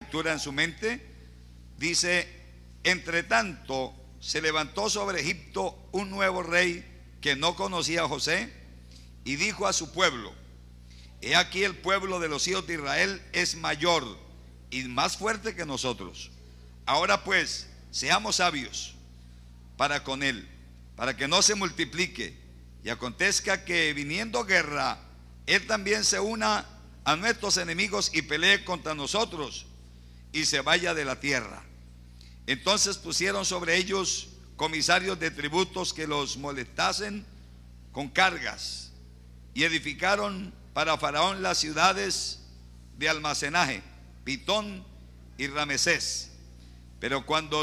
lectura en su mente. Dice: entre tanto se levantó sobre Egipto un nuevo rey que no conocía a José, y dijo a su pueblo: he aquí el pueblo de los hijos de Israel es mayor y más fuerte que nosotros. Ahora pues, seamos sabios para con él, para que no se multiplique, y acontezca que viniendo guerra, él también se una a nuestros enemigos y pelee contra nosotros y se vaya de la tierra. Entonces pusieron sobre ellos comisarios de tributos que los molestasen con cargas, y edificaron para Faraón las ciudades de almacenaje, Pitón y Ramesés. Pero cuanto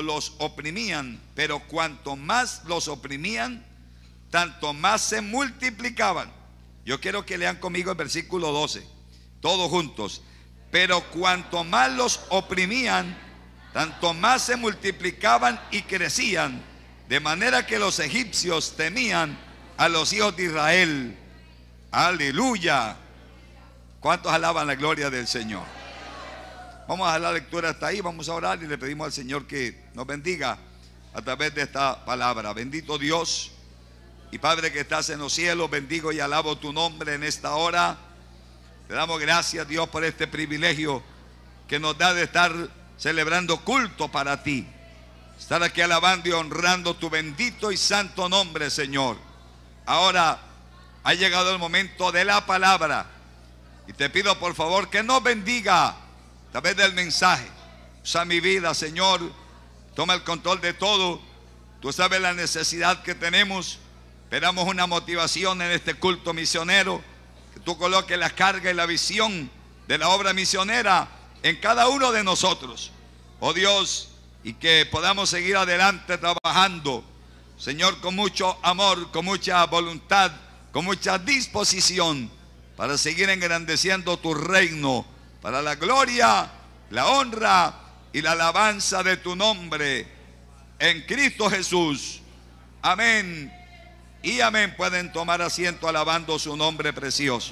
más los oprimían, tanto más se multiplicaban. Yo quiero que lean conmigo el versículo 12, todos juntos. Pero cuanto más los oprimían, tanto más se multiplicaban y crecían, de manera que los egipcios temían a los hijos de Israel. Aleluya. ¿Cuántos alaban la gloria del Señor? Vamos a dejar la lectura hasta ahí, vamos a orar y le pedimos al Señor que nos bendiga a través de esta palabra. Bendito Dios y Padre que estás en los cielos, bendigo y alabo tu nombre en esta hora. Te damos gracias, Dios, por este privilegio que nos da de estar celebrando culto para ti, estar aquí alabando y honrando tu bendito y santo nombre, Señor. Ahora ha llegado el momento de la palabra, y te pido por favor que nos bendiga a través del mensaje. Usa mi vida, Señor, toma el control de todo. Tú sabes la necesidad que tenemos. Esperamos una motivación en este culto misionero, que tú coloques la carga y la visión de la obra misionera en cada uno de nosotros, oh Dios, y que podamos seguir adelante trabajando, Señor, con mucho amor, con mucha voluntad, con mucha disposición, para seguir engrandeciendo tu reino, para la gloria, la honra y la alabanza de tu nombre, en Cristo Jesús. Amén y amén. Pueden tomar asiento alabando su nombre precioso.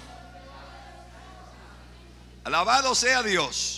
Alabado sea Dios.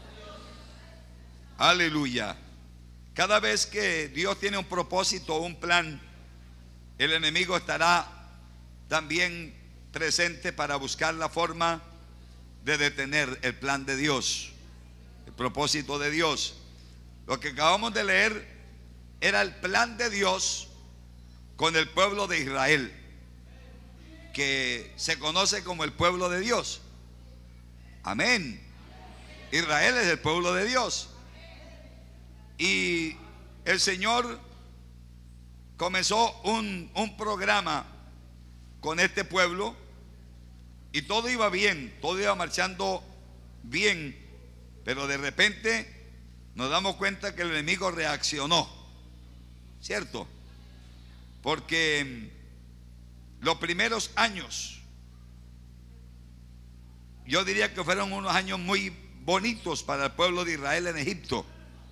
Aleluya. Cada vez que Dios tiene un propósito o un plan, el enemigo estará también presente para buscar la forma de detener el plan de Dios, el propósito de Dios. Lo que acabamos de leer era el plan de Dios con el pueblo de Israel, que se conoce como el pueblo de Dios. Amén. Israel es el pueblo de Dios. Y el Señor comenzó un programa con este pueblo, y todo iba bien, todo iba marchando bien, pero de repente nos damos cuenta que el enemigo reaccionó, ¿cierto? Porque los primeros años, yo diría que fueron unos años muy bonitos para el pueblo de Israel en Egipto,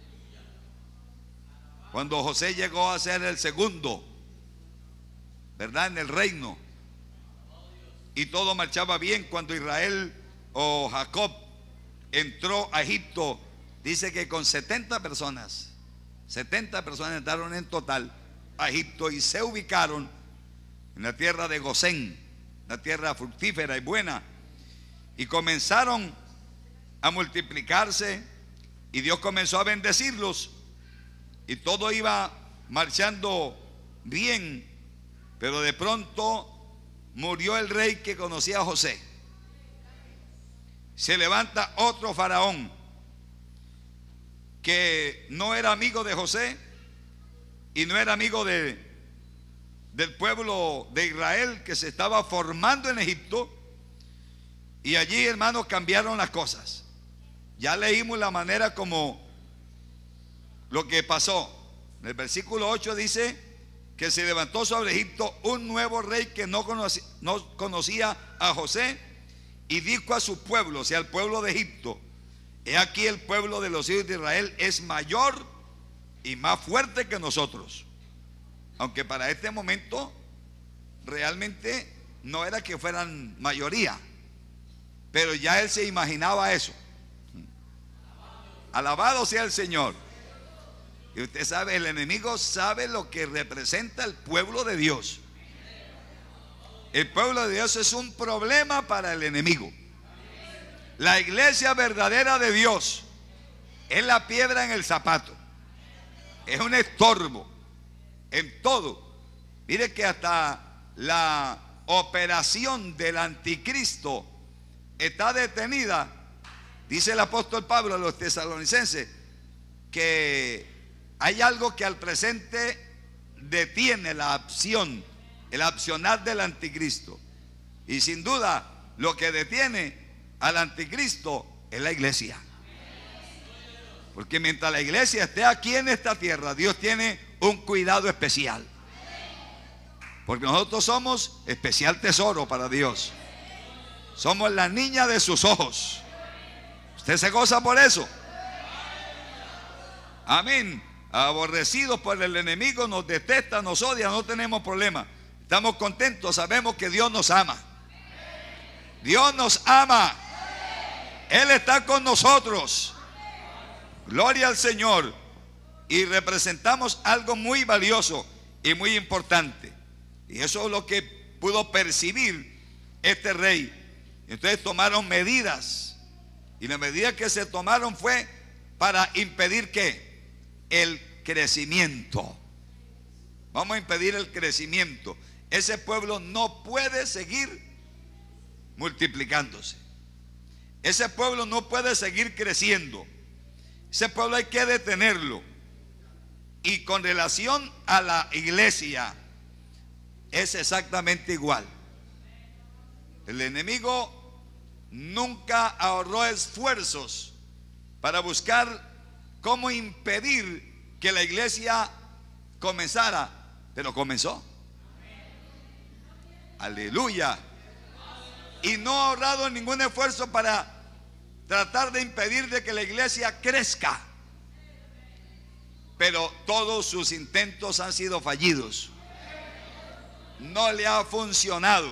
cuando José llegó a ser el segundo, ¿verdad?, en el reino, y todo marchaba bien. Cuando Israel o Jacob entró a Egipto, dice que con 70 personas entraron en total a Egipto y se ubicaron en la tierra de Gosén, la tierra fructífera y buena, y comenzaron a multiplicarse, y Dios comenzó a bendecirlos, y todo iba marchando bien. Pero de pronto murió el rey que conocía a José. Se levanta otro faraón que no era amigo de José y no era amigo del pueblo de Israel que se estaba formando en Egipto. Y allí, hermanos, cambiaron las cosas. Ya leímos la manera como lo que pasó. En el versículo 8 dice que se levantó sobre Egipto un nuevo rey que no conocía a José, y dijo a su pueblo, o sea, al pueblo de Egipto: he aquí el pueblo de los hijos de Israel es mayor y más fuerte que nosotros. Aunque para este momento realmente no era que fueran mayoría, pero ya él se imaginaba eso. Alabado sea el Señor. Y usted sabe, el enemigo sabe lo que representa el pueblo de Dios. El pueblo de Dios es un problema para el enemigo. La iglesia verdadera de Dios es la piedra en el zapato. Es un estorbo en todo. Mire que hasta la operación del anticristo está detenida. Dice el apóstol Pablo a los tesalonicenses que hay algo que al presente detiene la acción, el accionar del anticristo. Y sin duda lo que detiene al anticristo es la iglesia. Porque mientras la iglesia esté aquí en esta tierra, Dios tiene un cuidado especial. Porque nosotros somos especial tesoro para Dios. Somos la niña de sus ojos. ¿Usted se goza por eso? Amén. Aborrecidos por el enemigo, nos detesta, nos odia, no tenemos problema. Estamos contentos, sabemos que Dios nos ama. Dios nos ama. Él está con nosotros. Gloria al Señor. Y representamos algo muy valioso y muy importante. Y eso es lo que pudo percibir este rey. Entonces tomaron medidas. Y la medida que se tomaron fue para impedir ¿qué? El crecimiento. Vamos a impedir el crecimiento. Ese pueblo no puede seguir multiplicándose. Ese pueblo no puede seguir creciendo. Ese pueblo hay que detenerlo. Y con relación a la iglesia es exactamente igual. El enemigo nunca ahorró esfuerzos para buscar cómo impedir que la iglesia comenzara, pero comenzó. Aleluya. Y no ha ahorrado ningún esfuerzo para tratar de impedir de que la iglesia crezca. Pero todos sus intentos han sido fallidos. No le ha funcionado.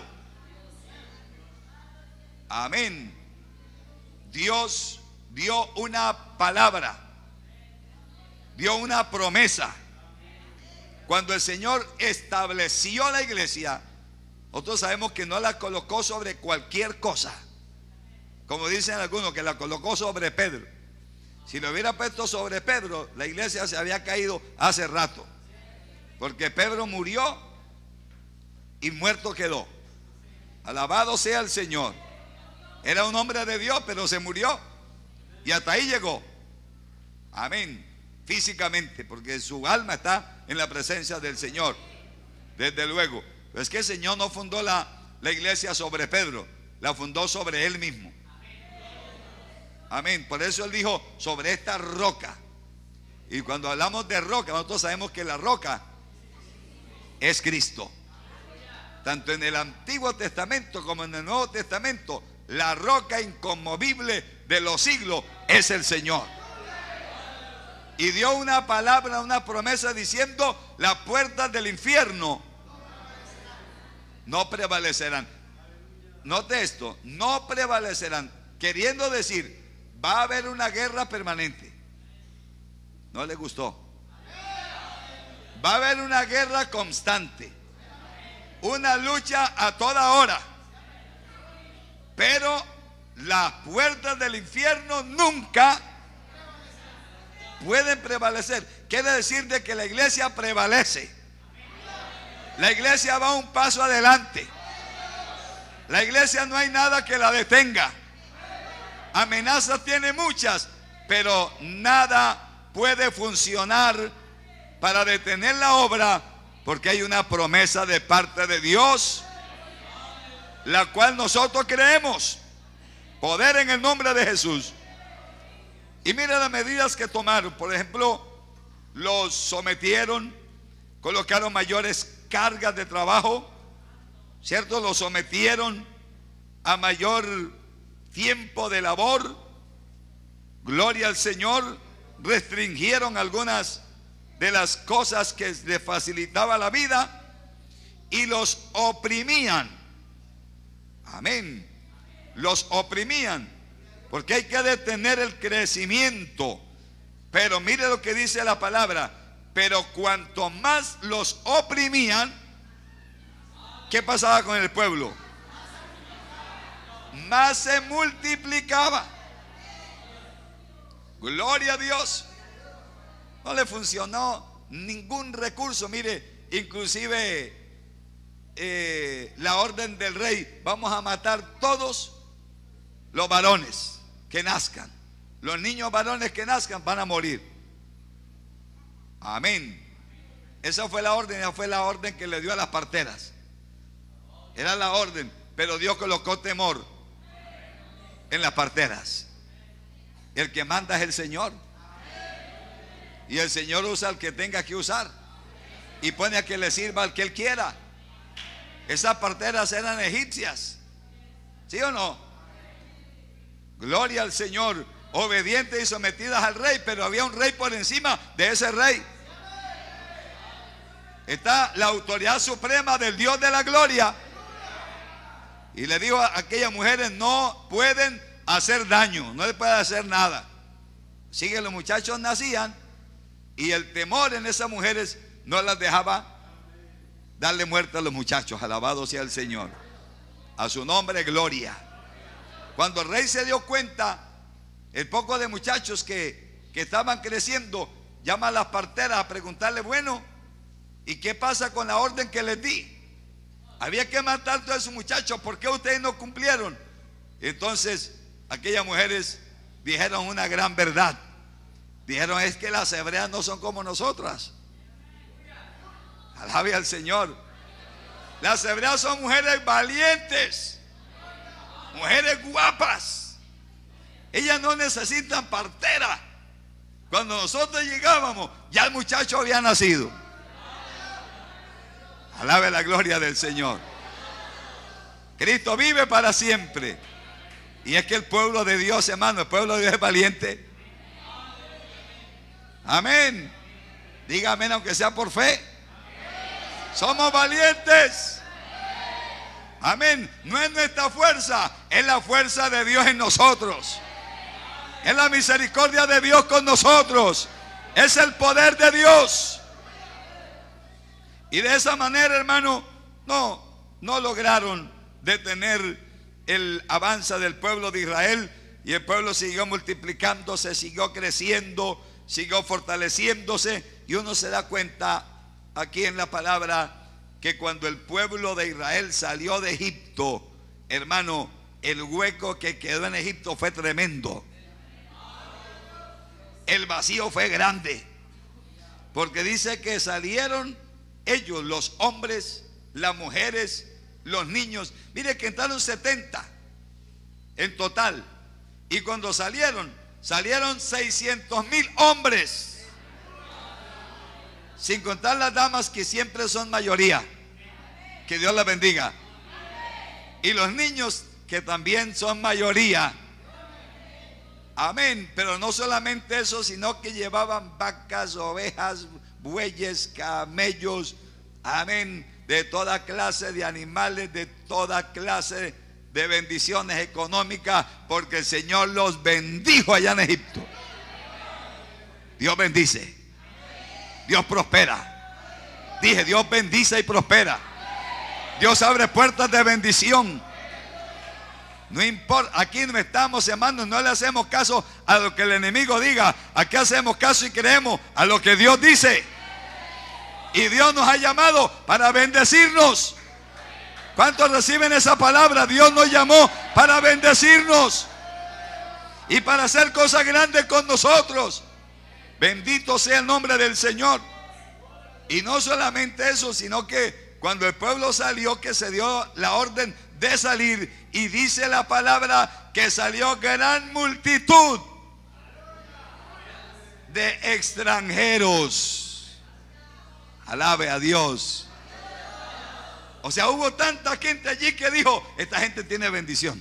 Amén. Dios dio una palabra, dio una promesa. Cuando el Señor estableció la iglesia, nosotros sabemos que no la colocó sobre cualquier cosa, como dicen algunos, que la colocó sobre Pedro. Si lo hubiera puesto sobre Pedro, la iglesia se había caído hace rato, porque Pedro murió y muerto quedó. Alabado sea el Señor. Era un hombre de Dios, pero se murió y hasta ahí llegó. Amén. Físicamente, porque su alma está en la presencia del Señor, desde luego. Pero es que el Señor no fundó la iglesia sobre Pedro, la fundó sobre él mismo. Amén. Por eso él dijo, sobre esta roca. Y cuando hablamos de roca, nosotros sabemos que la roca es Cristo. Tanto en el Antiguo Testamento como en el Nuevo Testamento, la roca inconmovible de los siglos es el Señor. Y dio una palabra, una promesa diciendo, las puertas del infierno no prevalecerán. Note esto, no prevalecerán, queriendo decir, va a haber una guerra permanente. ¿No le gustó? Va a haber una guerra constante, una lucha a toda hora. Pero las puertas del infierno nunca pueden prevalecer. Quiere decir de que la iglesia prevalece. La iglesia va un paso adelante. La iglesia no hay nada que la detenga. Amenazas tiene muchas, pero nada puede funcionar para detener la obra, porque hay una promesa de parte de Dios, la cual nosotros creemos. Poder en el nombre de Jesús. Y mira las medidas que tomaron. Por ejemplo, los sometieron, colocaron mayores cargas de trabajo, ¿cierto? Los sometieron a mayor tiempo de labor. Gloria al Señor. Restringieron algunas de las cosas que les facilitaba la vida y los oprimían. Amén. Los oprimían, porque hay que detener el crecimiento Pero mire lo que dice la palabra. Pero cuanto más los oprimían, ¿qué pasaba con el pueblo? Más se multiplicaba. Gloria a Dios. No le funcionó ningún recurso. Mire, inclusive la orden del rey: vamos a matar todos los varones que nazcan. Los niños varones que nazcan van a morir. Amén. Esa fue la orden que le dio a las parteras. Era la orden, pero Dios colocó temor en las parteras. El que manda es el Señor. Y el Señor usa al que tenga que usar, y pone a que le sirva al que Él quiera. Esas parteras eran egipcias, ¿sí o no? Gloria al Señor. Obedientes y sometidas al rey, pero había un rey por encima de ese rey. Está la autoridad suprema del Dios de la gloria. Y le dijo a aquellas mujeres: no pueden hacer daño, no les puede hacer nada. Así que los muchachos nacían, y el temor en esas mujeres no las dejaba darle muerte a los muchachos. Alabado sea el Señor. A su nombre gloria. Cuando el rey se dio cuenta, el poco de muchachos que estaban creciendo, llama a las parteras a preguntarle: bueno, ¿y qué pasa con la orden que les di? Había que matar a todos esos muchachos, ¿por qué ustedes no cumplieron? Entonces aquellas mujeres dijeron una gran verdad. Dijeron: es que las hebreas no son como nosotras. Alabe al Señor. Las hebreas son mujeres valientes, mujeres guapas. Ellas no necesitan partera. Cuando nosotros llegábamos, ya el muchacho había nacido. Alabe la gloria del Señor. Cristo vive para siempre. Y es que el pueblo de Dios, hermano, el pueblo de Dios es valiente. Amén. Diga amén, aunque sea por fe. Somos valientes. Amén. No es nuestra fuerza, es la fuerza de Dios en nosotros. Es la misericordia de Dios con nosotros. Es el poder de Dios. Y de esa manera, hermano, no lograron detener el avance del pueblo de Israel. Y el pueblo siguió multiplicándose, siguió creciendo, siguió fortaleciéndose. Y uno se da cuenta aquí en la palabra que cuando el pueblo de Israel salió de Egipto, hermano, el hueco que quedó en Egipto fue tremendo. El vacío fue grande, porque dice que salieron ellos, los hombres, las mujeres, los niños. Mire que entraron 70 en total, y cuando salieron 600,000 hombres, sin contar las damas, que siempre son mayoría. Que Dios las bendiga. Y los niños, que también son mayoría. Amén. Pero no solamente eso, sino que llevaban vacas, ovejas, bueyes, camellos. Amén. De toda clase de animales, de toda clase de bendiciones económicas, porque el Señor los bendijo allá en Egipto. Dios bendice. Dios prospera. Dije, Dios bendice y prospera. Dios abre puertas de bendición. No importa, aquí no estamos, hermanos, no le hacemos caso a lo que el enemigo diga. Aquí hacemos caso y creemos a lo que Dios dice. Y Dios nos ha llamado para bendecirnos. ¿Cuántos reciben esa palabra? Dios nos llamó para bendecirnos y para hacer cosas grandes con nosotros. Bendito sea el nombre del Señor. Y no solamente eso, sino que cuando el pueblo salió, que se dio la orden de salir, y dice la palabra que salió gran multitud de extranjeros. Alabe a Dios. O sea, hubo tanta gente allí que dijo: esta gente tiene bendición.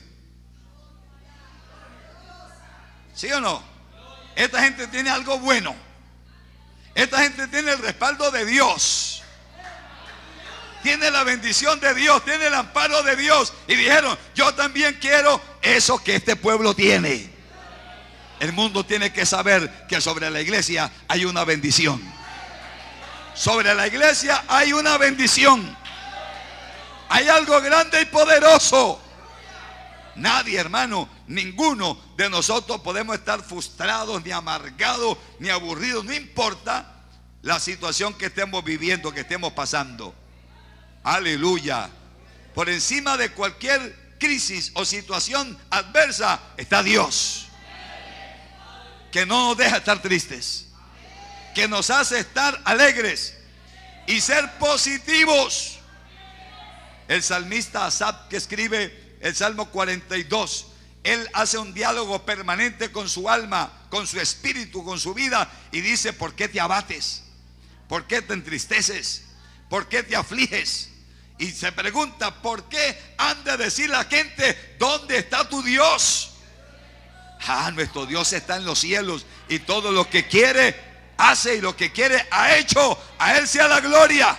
¿Sí o no? Esta gente tiene algo bueno. Esta gente tiene el respaldo de Dios. Tiene la bendición de Dios, tiene el amparo de Dios. Y dijeron: yo también quiero eso que este pueblo tiene. El mundo tiene que saber que sobre la iglesia hay una bendición. Sobre la iglesia hay una bendición. Hay algo grande y poderoso. Nadie, hermano, ninguno de nosotros podemos estar frustrados, ni amargados, ni aburridos. No importa la situación que estemos viviendo, que estemos pasando. Aleluya. Por encima de cualquier crisis o situación adversa está Dios, que no nos deja estar tristes, que nos hace estar alegres y ser positivos. El salmista Asaf, que escribe el Salmo 42, él hace un diálogo permanente con su alma, con su espíritu, con su vida, y dice: ¿por qué te abates? ¿Por qué te entristeces? ¿Por qué te afliges? Y se pregunta: ¿por qué han de decir la gente, ¿dónde está tu Dios? Nuestro Dios está en los cielos, y todo lo que quiere hace, y lo que quiere ha hecho. A Él sea la gloria.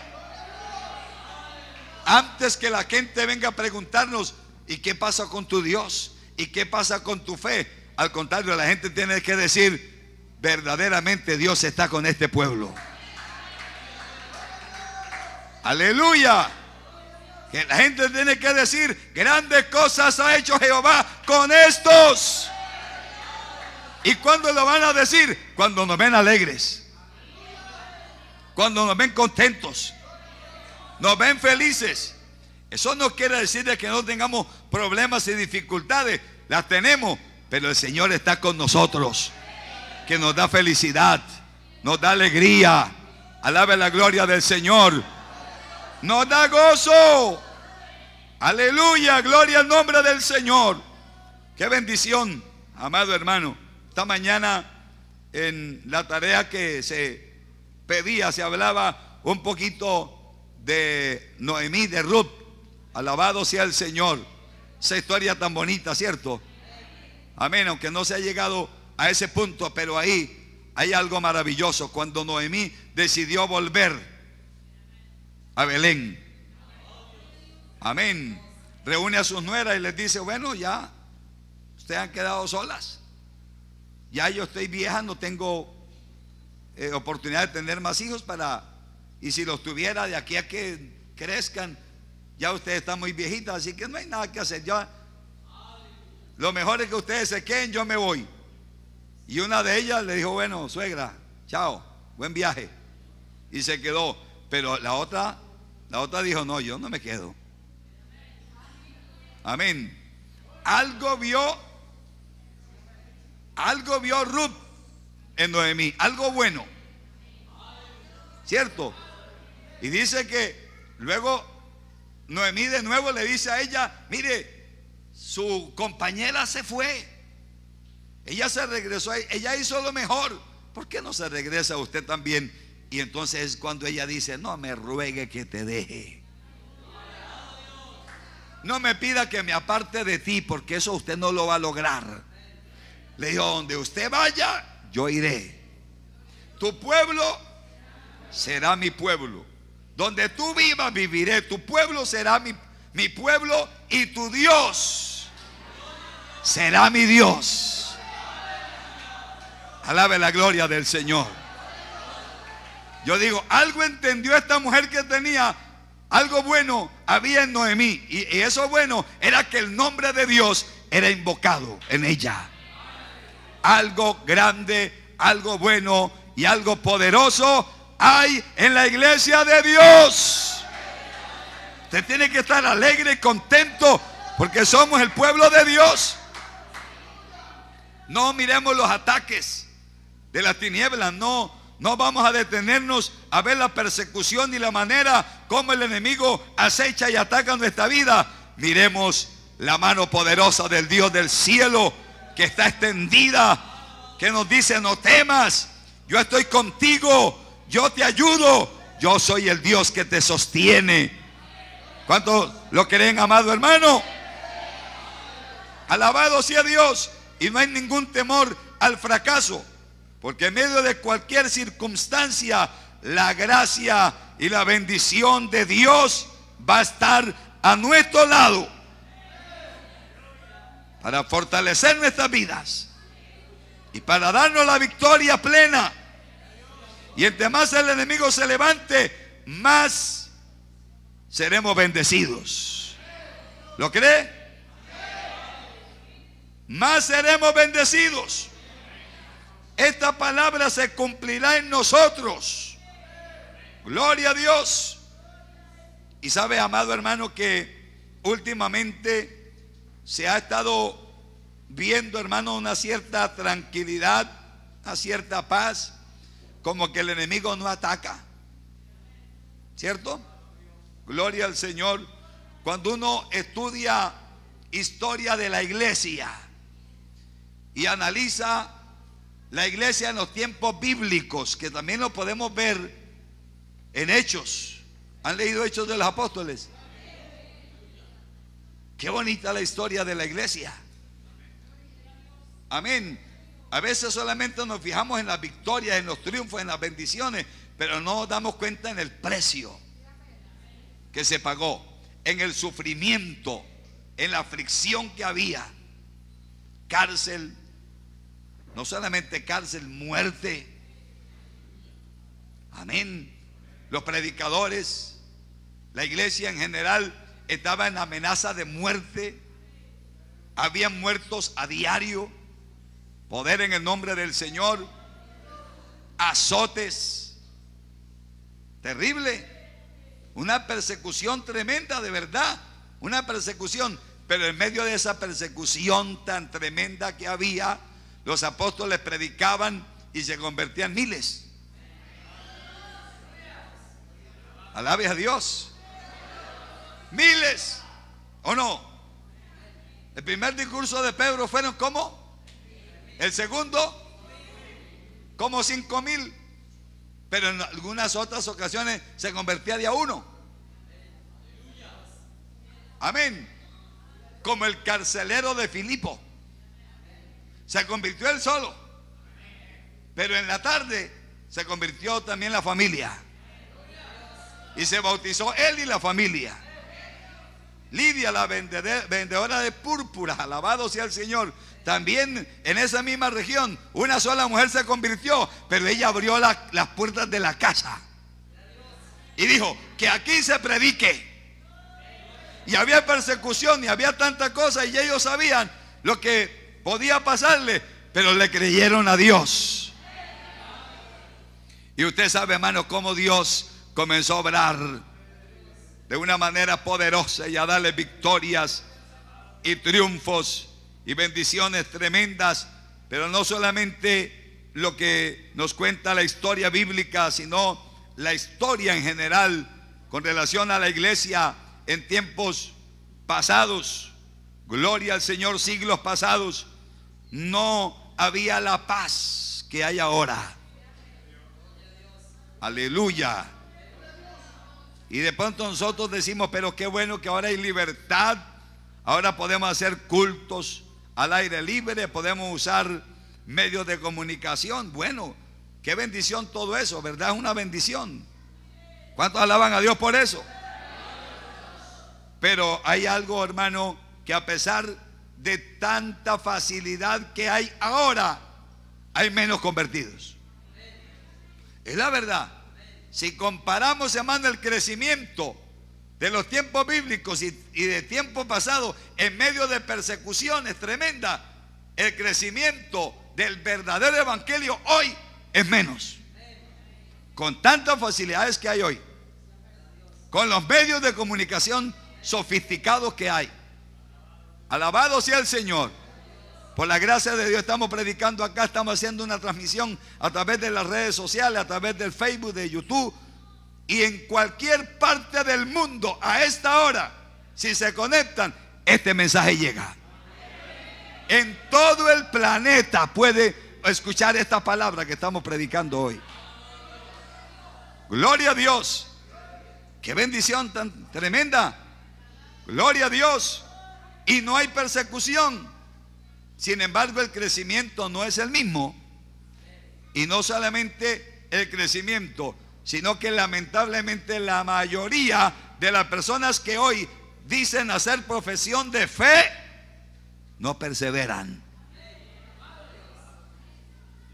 Antes que la gente venga a preguntarnos: ¿y qué pasa con tu Dios? ¿Y qué pasa con tu fe? Al contrario, la gente tiene que decir: verdaderamente Dios está con este pueblo. Aleluya. Que la gente tiene que decir: grandes cosas ha hecho Jehová con estos. ¿Y cuándo lo van a decir? Cuando nos ven alegres, cuando nos ven contentos, nos ven felices. Eso no quiere decir de que no tengamos problemas y dificultades. Las tenemos, pero el Señor está con nosotros, que nos da felicidad, nos da alegría. Alabe la gloria del Señor. Nos da gozo. Aleluya, gloria al nombre del Señor. Qué bendición, amado hermano. Esta mañana en la tarea que se pedía, se hablaba un poquito de Noemí, de Ruth. Alabado sea el Señor. Esa historia tan bonita, ¿cierto? Amén, aunque no se ha llegado a ese punto, pero ahí hay algo maravilloso. Cuando Noemí decidió volver a Belén, amén, reúne a sus nueras y les dice: bueno, ya ustedes han quedado solas. Ya yo estoy vieja, no tengo oportunidad de tener más hijos y si los tuviera de aquí a que crezcan, ya ustedes están muy viejitas, así que no hay nada que hacer. Ya, lo mejor es que ustedes se queden, yo me voy. Y una de ellas le dijo: bueno, suegra, chao, buen viaje. Y se quedó. Pero la otra dijo: no, yo no me quedo. Amén. Algo vio Ruth en Noemí, algo bueno, ¿cierto? Y dice que luego Noemí de nuevo le dice a ella: mire, su compañera se fue, ella se regresó, ella hizo lo mejor, ¿por qué no se regresa usted también? Y entonces es cuando ella dice: no me ruegue que te deje, no me pida que me aparte de ti, porque eso usted no lo va a lograr. Le dijo: donde usted vaya, yo iré. Tu pueblo será mi pueblo. Donde tú vivas, viviré. Tu pueblo será mi pueblo, y tu Dios será mi Dios. Alabe la gloria del Señor. Yo digo, algo entendió esta mujer, que tenía algo bueno, había en Noemí. Y eso bueno era que el nombre de Dios era invocado en ella. Algo grande, algo bueno y algo poderoso hay en la iglesia de Dios. Usted tiene que estar alegre y contento, porque somos el pueblo de Dios. No miremos los ataques de las tinieblas, no vamos a detenernos a ver la persecución y la manera como el enemigo acecha y ataca nuestra vida. Miremos la mano poderosa del Dios del cielo, que está extendida, que nos dice: no temas, yo estoy contigo, yo te ayudo, yo soy el Dios que te sostiene. ¿Cuántos lo creen, amado hermano? Alabado sea Dios. Y no hay ningún temor al fracaso, porque en medio de cualquier circunstancia, la gracia y la bendición de Dios va a estar a nuestro lado para fortalecer nuestras vidas. y para darnos la victoria plena. Y entre más el enemigo se levante, más seremos bendecidos. ¿Lo cree? Más seremos bendecidos. Esta palabra se cumplirá en nosotros. Gloria a Dios. Y sabe, amado hermano, que últimamente se ha estado viendo, hermano, una cierta tranquilidad, una cierta paz, como que el enemigo no ataca, ¿cierto? Gloria al Señor. Cuando uno estudia historia de la iglesia y analiza la iglesia en los tiempos bíblicos, que también lo podemos ver en Hechos. ¿Han leído Hechos de los Apóstoles? Qué bonita la historia de la iglesia. Amén. A veces solamente nos fijamos en las victorias, en los triunfos, en las bendiciones, pero no nos damos cuenta en el precio que se pagó, en el sufrimiento, en la aflicción que había. Cárcel, no solamente cárcel, muerte. Amén. Los predicadores, la iglesia en general estaba en amenaza de muerte. Habían muertos a diario. Poder en el nombre del Señor. Azotes. Terrible. Una persecución tremenda, de verdad. Una persecución. Pero en medio de esa persecución tan tremenda que había, los apóstoles predicaban y se convertían miles. Alabe a Dios. Miles. ¿O no? El primer discurso de Pedro fueron ¿cómo? El segundo, como 5,000. Pero en algunas otras ocasiones se convertía de a uno. Amén. Como el carcelero de Filipo. Se convirtió él solo. Pero en la tarde se convirtió también la familia. Y se bautizó él y la familia. Lidia, la vendedora de púrpura, alabado sea el Señor. También en esa misma región una sola mujer se convirtió, pero ella abrió las puertas de la casa y dijo que aquí se predique. Y había persecución y había tanta cosa, y ellos sabían lo que podía pasarle, pero le creyeron a Dios. Y usted sabe, hermano, cómo Dios comenzó a obrar de una manera poderosa y a darle victorias y triunfos y bendiciones tremendas. Pero no solamente lo que nos cuenta la historia bíblica, sino la historia en general con relación a la iglesia en tiempos pasados. Gloria al Señor, siglos pasados no había la paz que hay ahora. Aleluya. Y de pronto nosotros decimos, pero qué bueno que ahora hay libertad. Ahora podemos hacer cultos al aire libre, podemos usar medios de comunicación. Bueno, qué bendición todo eso, ¿verdad? Es una bendición. ¿Cuántos alaban a Dios por eso? Pero hay algo, hermano, que a pesar de tanta facilidad que hay ahora, hay menos convertidos. Es la verdad. Si comparamos, hermano, el crecimiento de los tiempos bíblicos y de tiempos pasados, en medio de persecuciones tremendas, el crecimiento del verdadero evangelio hoy es menos. Con tantas facilidades que hay hoy, con los medios de comunicación sofisticados que hay. Alabado sea el Señor. Por la gracia de Dios estamos predicando acá, estamos haciendo una transmisión a través de las redes sociales, a través del Facebook, de YouTube. Y en cualquier parte del mundo, a esta hora, si se conectan, este mensaje llega. En todo el planeta puede escuchar esta palabra que estamos predicando hoy. Gloria a Dios. Qué bendición tan tremenda. Gloria a Dios. Y no hay persecución. Sin embargo, el crecimiento no es el mismo. Y no solamente el crecimiento, sino que lamentablemente la mayoría de las personas que hoy dicen hacer profesión de fe no perseveran.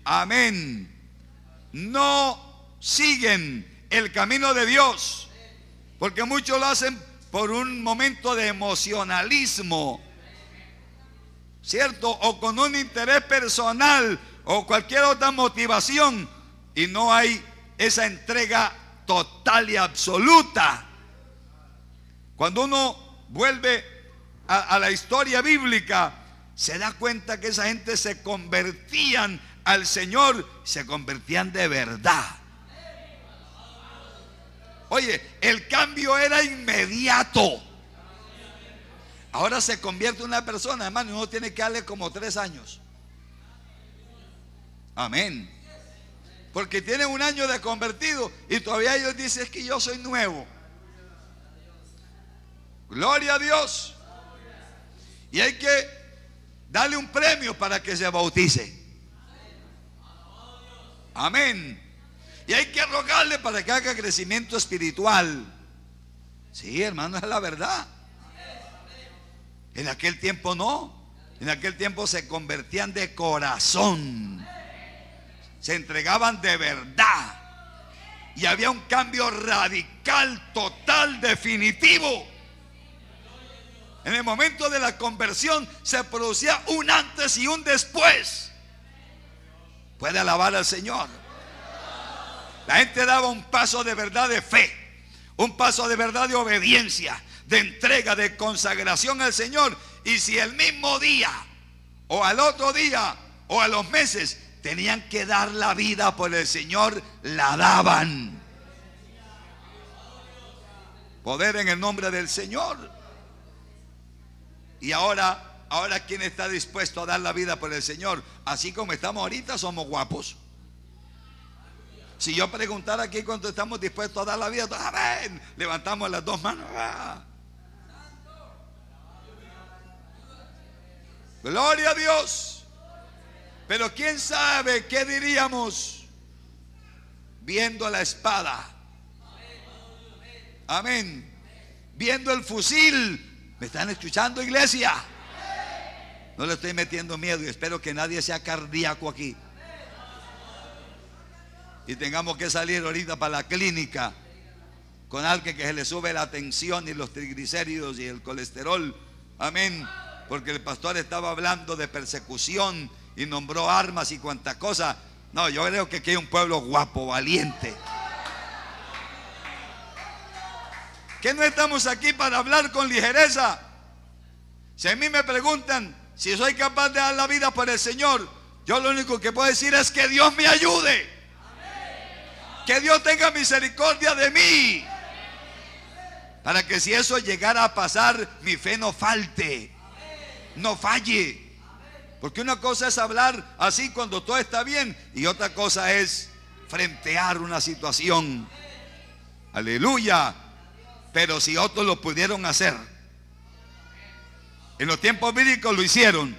amén, no siguen el camino de Dios, porque muchos lo hacen por un momento de emocionalismo, ¿cierto? O con un interés personal o cualquier otra motivación, y no hay esa entrega total y absoluta. Cuando uno vuelve a la historia bíblica, se da cuenta que esa gente se convertían al Señor, se convertían de verdad. Oye, el cambio era inmediato. Ahora se convierte una persona, hermano, y uno tiene que darle como 3 años. Amén. Porque tienen 1 año de convertido y todavía ellos dicen, es que yo soy nuevo. Gloria a Dios. Y hay que darle un premio para que se bautice. Amén. Y hay que rogarle para que haga crecimiento espiritual. Sí, hermano, es la verdad. En aquel tiempo no. En aquel tiempo se convertían de corazón, se entregaban de verdad, y había un cambio radical, total, definitivo. En el momento de la conversión se producía un antes y un después. Puede alabar al Señor. La gente daba un paso de verdad de fe, un paso de verdad de obediencia, de entrega, de consagración al Señor. Y si el mismo día o al otro día o a los meses tenían que dar la vida por el Señor, la daban. Poder en el nombre del Señor. Y ahora ¿quién está dispuesto a dar la vida por el Señor? Así como estamos ahorita, somos guapos. Si yo preguntara aquí cuánto estamos dispuestos a dar la vida, amén, levantamos las 2 manos. Gloria a Dios. Pero quién sabe qué diríamos viendo la espada. Amén. Viendo el fusil. ¿Me están escuchando, iglesia? No le estoy metiendo miedo y espero que nadie sea cardíaco aquí y tengamos que salir ahorita para la clínica con alguien que se le sube la tensión y los triglicéridos y el colesterol. Amén. Porque el pastor estaba hablando de persecución y nombró armas y cuantas cosas. No, yo creo que aquí hay un pueblo guapo, valiente. Que no estamos aquí para hablar con ligereza. Si a mí me preguntan si soy capaz de dar la vida por el Señor, yo lo único que puedo decir es que Dios me ayude. Que Dios tenga misericordia de mí, para que si eso llegara a pasar, mi fe no falte, no falle. Porque una cosa es hablar así cuando todo está bien, y otra cosa es frentear una situación. Aleluya. Pero si otros lo pudieron hacer, en los tiempos bíblicos lo hicieron,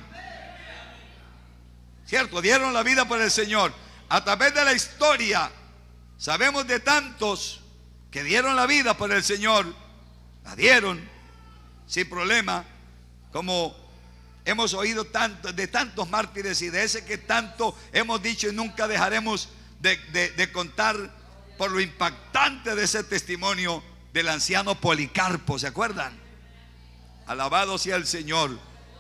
¿cierto? Dieron la vida por el Señor. A través de la historia sabemos de tantos que dieron la vida por el Señor. La dieron sin problema, como hemos oído tanto, de tantos mártires y de ese que tanto hemos dicho y nunca dejaremos de contar por lo impactante de ese testimonio del anciano Policarpo. ¿Se acuerdan? Alabado sea el Señor.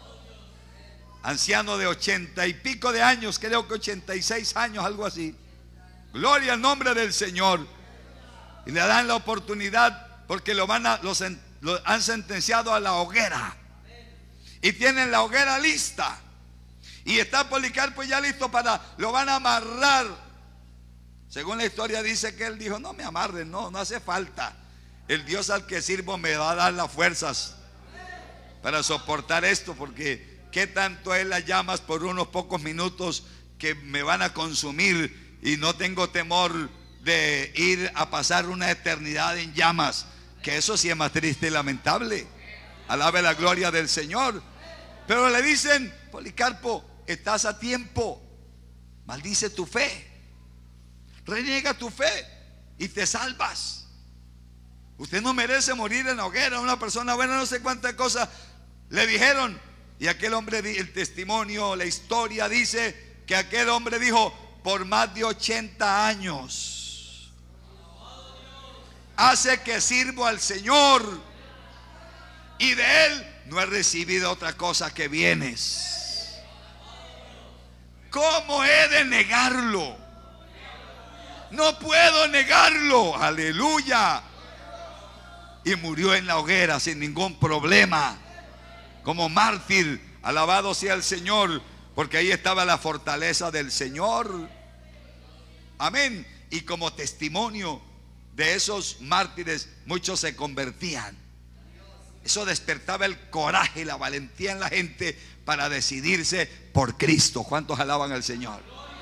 Anciano de 80 y pico de años, creo que 86 años, algo así. Gloria al nombre del Señor. Y le dan la oportunidad porque lo han sentenciado a la hoguera. Y tienen la hoguera lista. Y está Policarpo ya listo lo van a amarrar. Según la historia dice que él dijo, no me amarren, no hace falta. El Dios al que sirvo me va a dar las fuerzas para soportar esto, porque qué tanto es las llamas por unos pocos minutos que me van a consumir, y no tengo temor de ir a pasar una eternidad en llamas, que eso sí es más triste y lamentable. Alabe la gloria del Señor. Pero le dicen, Policarpo, estás a tiempo, maldice tu fe, reniega tu fe y te salvas. Usted no merece morir en la hoguera. Una persona buena, no sé cuántas cosas le dijeron. Y aquel hombre, el testimonio, la historia dice que aquel hombre dijo, por más de 80 años. Hace que sirvo al Señor y de Él no he recibido otra cosa que bienes. ¿Cómo he de negarlo? No puedo negarlo. Aleluya. Y murió en la hoguera sin ningún problema, como mártir. Alabado sea el Señor, porque ahí estaba la fortaleza del Señor. Amén. Y como testimonio de esos mártires, muchos se convertían. Eso despertaba el coraje y la valentía en la gente para decidirse por Cristo. ¿Cuántos alaban al Señor?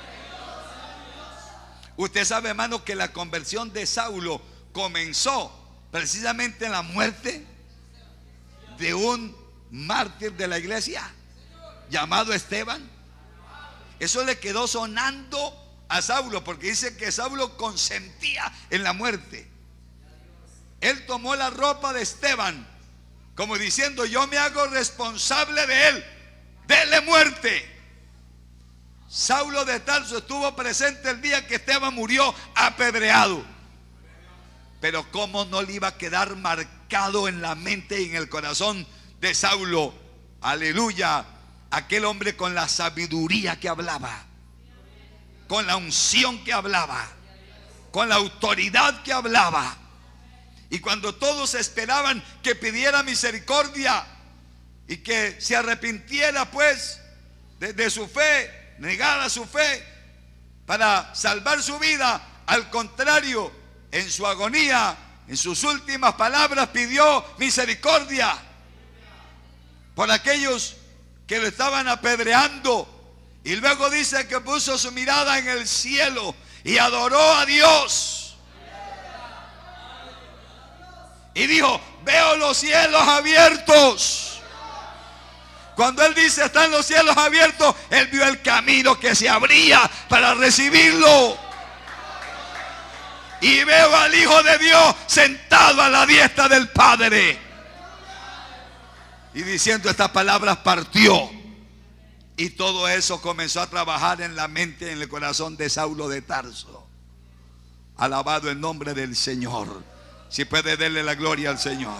Usted sabe, hermano, que la conversión de Saulo comenzó precisamente en la muerte de un mártir de la iglesia llamado Esteban. Eso le quedó sonando a Saulo, porque dice que Saulo consentía en la muerte. Él tomó la ropa de Esteban como diciendo: yo me hago responsable de él, dele muerte. Saulo de Tarso estuvo presente el día que Esteban murió apedreado. Pero cómo no le iba a quedar marcado en la mente y en el corazón de Saulo, aleluya, aquel hombre con la sabiduría que hablaba, con la unción que hablaba, con la autoridad que hablaba. Y cuando todos esperaban que pidiera misericordia y que se arrepintiera pues de su fe, negara su fe para salvar su vida, al contrario, en su agonía, en sus últimas palabras, pidió misericordia por aquellos que lo estaban apedreando. Y luego dice que puso su mirada en el cielo y adoró a Dios. Y dijo: veo los cielos abiertos. Cuando él dice están los cielos abiertos, él vio el camino que se abría para recibirlo. Y veo al Hijo de Dios sentado a la diestra del Padre. Y diciendo estas palabras partió. Y todo eso comenzó a trabajar en la mente y en el corazón de Saulo de Tarso. Alabado el nombre del Señor. Si puede, darle la gloria al Señor.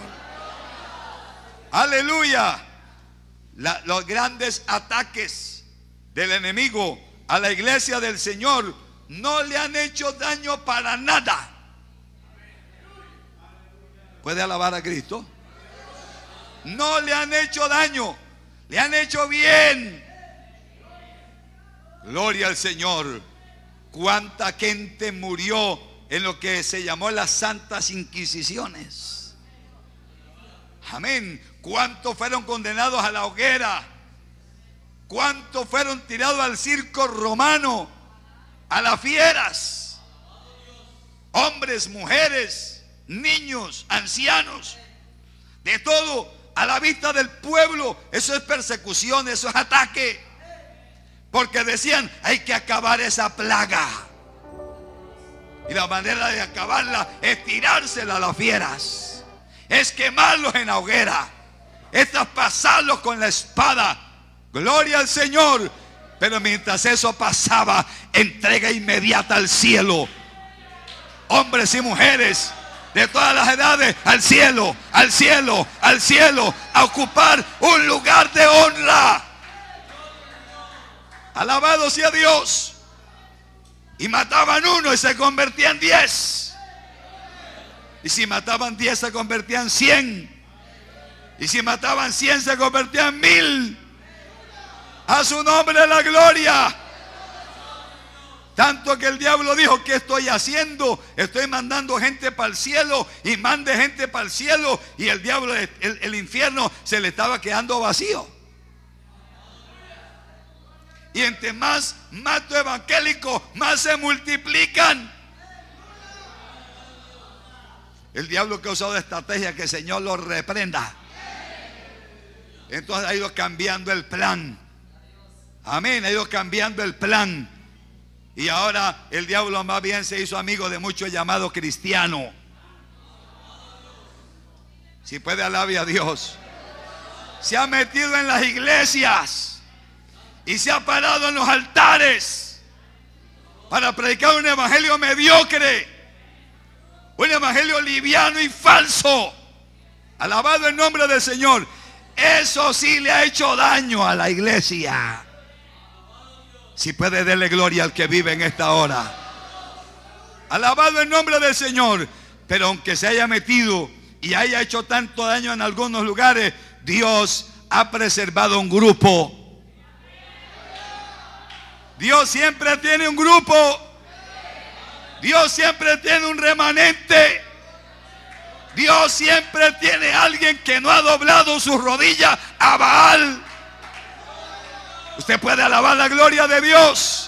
Aleluya. Los grandes ataques del enemigo a la iglesia del Señor no le han hecho daño para nada. ¿Puede alabar a Cristo? No le han hecho daño, le han hecho bien. Gloria al Señor. Cuánta gente murió en lo que se llamó las Santas Inquisiciones. Amén. Cuántos fueron condenados a la hoguera. Cuántos fueron tirados al circo romano, a las fieras. Hombres, mujeres, niños, ancianos, de todo, a la vista del pueblo. Eso es persecución, eso es ataque. Porque decían: hay que acabar esa plaga. Y la manera de acabarla es tirársela a las fieras, es quemarlos en la hoguera, es traspasarlos con la espada. Gloria al Señor. Pero mientras eso pasaba, entrega inmediata al cielo. Hombres y mujeres de todas las edades, al cielo, al cielo, al cielo, a ocupar un lugar de honra. Alabado sea Dios. Y mataban uno y se convertían 10. Y si mataban 10 se convertían 100. Y si mataban 100 se convertían 1000. A su nombre la gloria. Tanto que el diablo dijo: ¿qué estoy haciendo? Estoy mandando gente para el cielo y mande gente para el cielo. Y el diablo, el infierno se le estaba quedando vacío. Y entre más mato evangélicos, más se multiplican. El diablo que ha usado estrategia, que el Señor lo reprenda. Entonces ha ido cambiando el plan. Amén, ha ido cambiando el plan. Y ahora el diablo más bien se hizo amigo de muchos llamados cristianos. Si puede, alabe a Dios. Se ha metido en las iglesias y se ha parado en los altares para predicar un evangelio mediocre, un evangelio liviano y falso. Alabado el nombre del Señor. Eso sí le ha hecho daño a la iglesia. Si puede, darle gloria al que vive en esta hora. Alabado el nombre del Señor. Pero aunque se haya metido y haya hecho tanto daño en algunos lugares, Dios ha preservado un grupo. Dios siempre tiene un grupo. Dios siempre tiene un remanente. Dios siempre tiene alguien que no ha doblado su rodilla a Baal. Usted puede alabar la gloria de Dios.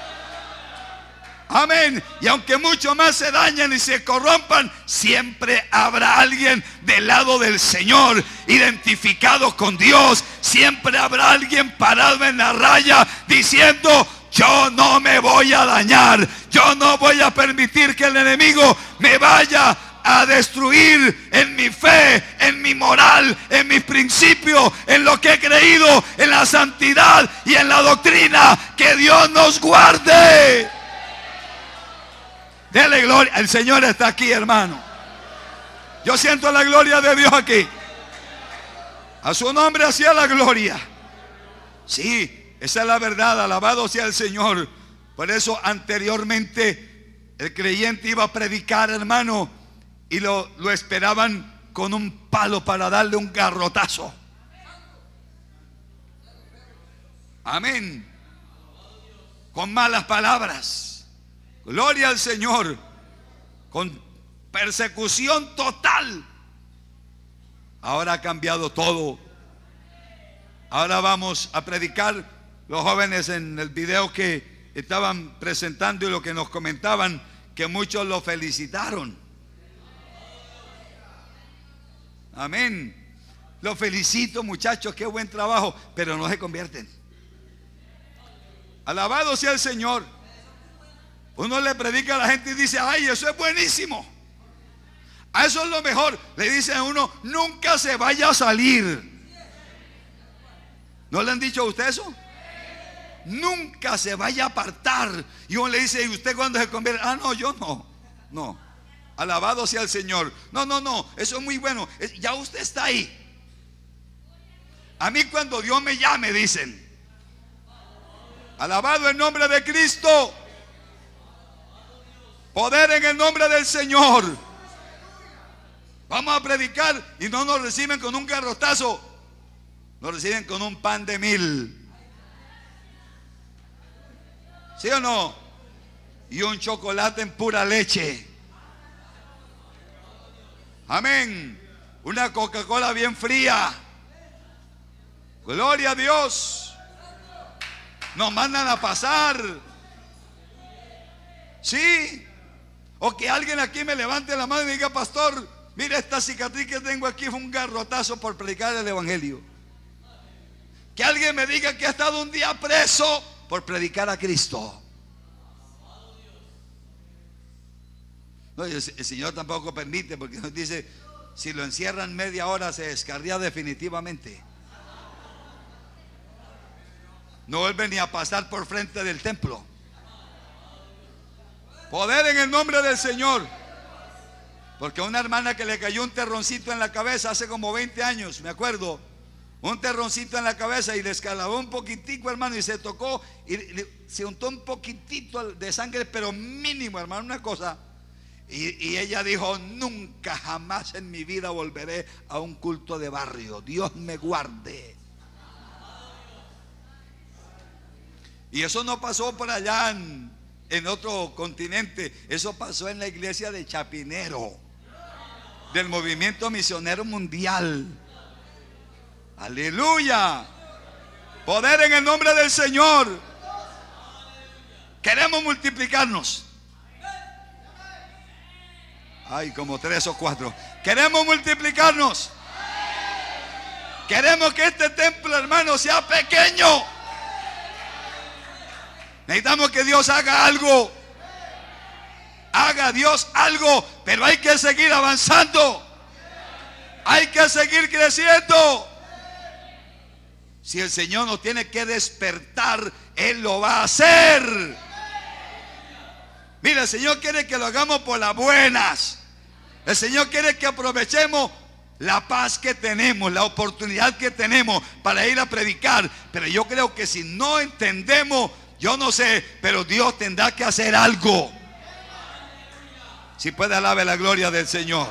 Amén. Y aunque mucho más se dañen y se corrompan, siempre habrá alguien del lado del Señor, identificado con Dios. Siempre habrá alguien parado en la raya diciendo: yo no me voy a dañar. Yo no voy a permitir que el enemigo me vaya a destruir en mi fe, en mi moral, en mis principios, en lo que he creído, en la santidad y en la doctrina. Que Dios nos guarde. Dele gloria. El Señor está aquí, hermano. Yo siento la gloria de Dios aquí. A su nombre sea la gloria. Sí, esa es la verdad. Alabado sea el Señor. Por eso anteriormente el creyente iba a predicar, hermano, y lo esperaban con un palo para darle un garrotazo. Amén. Con malas palabras. Gloria al Señor. Con persecución total. Ahora ha cambiado todo. Ahora vamos a predicar. Los jóvenes en el video que estaban presentando y lo que nos comentaban, que muchos lo felicitaron. Amén. Los felicito, muchachos, qué buen trabajo. Pero no se convierten. Alabado sea el Señor. Uno le predica a la gente y dice: ay, eso es buenísimo. A eso es lo mejor. Le dice a uno: nunca se vaya a salir. ¿No le han dicho a usted eso? Nunca se vaya a apartar. Y uno le dice: ¿y usted cuándo se convierte? Ah, no, yo no. No. Alabado sea el Señor. No, no, no, eso es muy bueno. Ya usted está ahí. A mí cuando Dios me llame, dicen. Alabado el nombre de Cristo. Poder en el nombre del Señor. Vamos a predicar y no nos reciben con un garrotazo. Nos reciben con un pan de 1000. ¿Sí o no? Y un chocolate en pura leche. Amén. Una Coca-Cola bien fría. Gloria a Dios. Nos mandan a pasar. Sí. O que alguien aquí me levante la mano y me diga: pastor, mira, esta cicatriz que tengo aquí fue un garrotazo por predicar el evangelio. Que alguien me diga que ha estado un día preso por predicar a Cristo. No, el Señor tampoco permite, porque nos dice: si lo encierran media hora se descarría definitivamente. No vuelve ni a pasar por frente del templo. Poder en el nombre del Señor. Porque a una hermana que le cayó un terroncito en la cabeza hace como 20 años, me acuerdo. Un terroncito en la cabeza y le escalabó un poquitico, hermano, y se tocó y se untó un poquitito de sangre, pero mínimo, hermano, una cosa. Y ella dijo: nunca jamás en mi vida volveré a un culto de barrio. Dios me guarde. Y eso no pasó por allá en otro continente. Eso pasó en la iglesia de Chapinero, del movimiento misionero mundial. Aleluya. Poder en el nombre del Señor. Queremos multiplicarnos. Ay, como 3 o 4. Queremos multiplicarnos. Queremos que este templo, hermano, sea pequeño. Necesitamos que Dios haga algo. Haga Dios algo. Pero hay que seguir avanzando. Hay que seguir creciendo. Si el Señor nos tiene que despertar, Él lo va a hacer. Mira, el Señor quiere que lo hagamos por las buenas. El Señor quiere que aprovechemos la paz que tenemos, la oportunidad que tenemos para ir a predicar. Pero yo creo que si no entendemos, yo no sé, pero Dios tendrá que hacer algo. Si puede, alabe la gloria del Señor.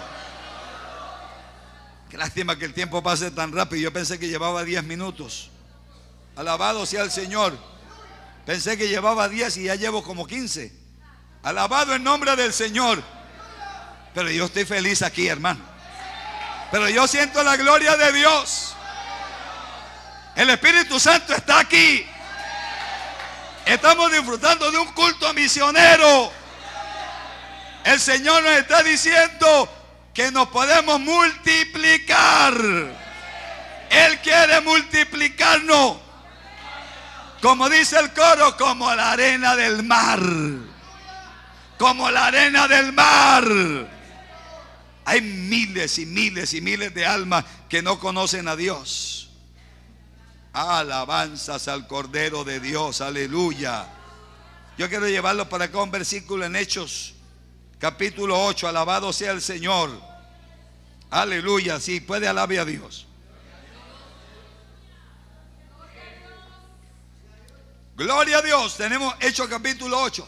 Qué lástima que el tiempo pase tan rápido. Yo pensé que llevaba 10 minutos. Alabado sea el Señor. Pensé que llevaba 10 y ya llevo como 15. Alabado el nombre del Señor. Pero yo estoy feliz aquí, hermano. Pero yo siento la gloria de Dios. El Espíritu Santo está aquí. Estamos disfrutando de un culto misionero. El Señor nos está diciendo que nos podemos multiplicar. Él quiere multiplicarnos. Como dice el coro, como la arena del mar. Como la arena del mar. Hay miles y miles y miles de almas que no conocen a Dios. Alabanzas al Cordero de Dios, aleluya. Yo quiero llevarlo para acá un versículo en Hechos, capítulo 8, alabado sea el Señor. Aleluya, sí, puede alabar a Dios. Gloria a Dios, tenemos Hechos capítulo 8.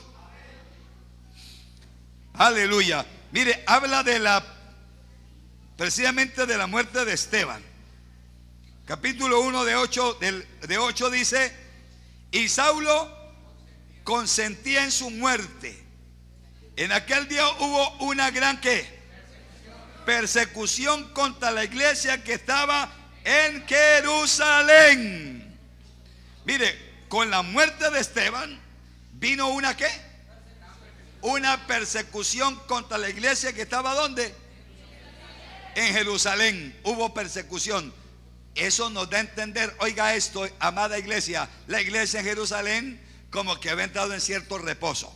Aleluya. Mire, habla precisamente de la muerte de Esteban. Capítulo 1 de 8 dice: y Saulo consentía en su muerte. En aquel día hubo una gran persecución contra la iglesia que estaba en Jerusalén. Mire, con la muerte de Esteban vino una una persecución contra la iglesia que estaba ¿dónde? En Jerusalén. Hubo persecución. Eso nos da a entender, oiga esto, amada iglesia, la iglesia en Jerusalén como que había entrado en cierto reposo.